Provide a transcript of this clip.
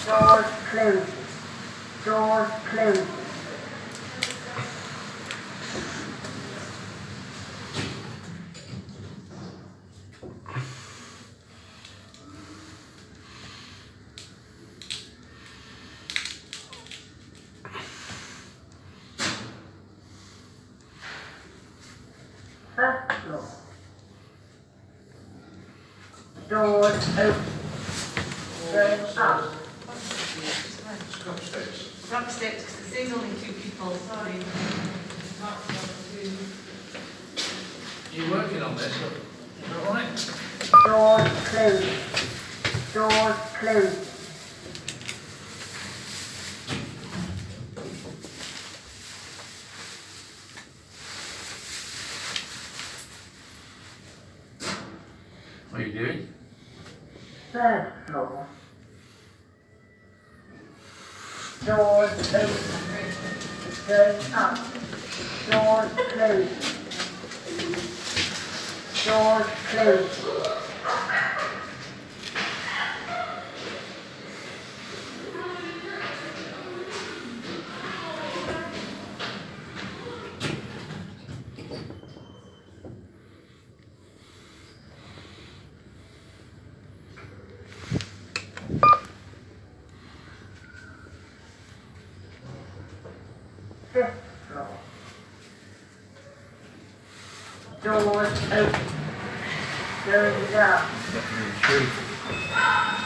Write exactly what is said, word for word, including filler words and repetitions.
Doors closed. Doors closed. First floor. Doors open. Going up. Scrub steps. Scrub steps, because it says only two people, sorry. You're working on this, is that right? Doors closed. Doors closed. What are you doing? Third floor. Doors open. Going up. Doors closed. Doors closed. Fifth floor. Doors open. Going down. Definitely true.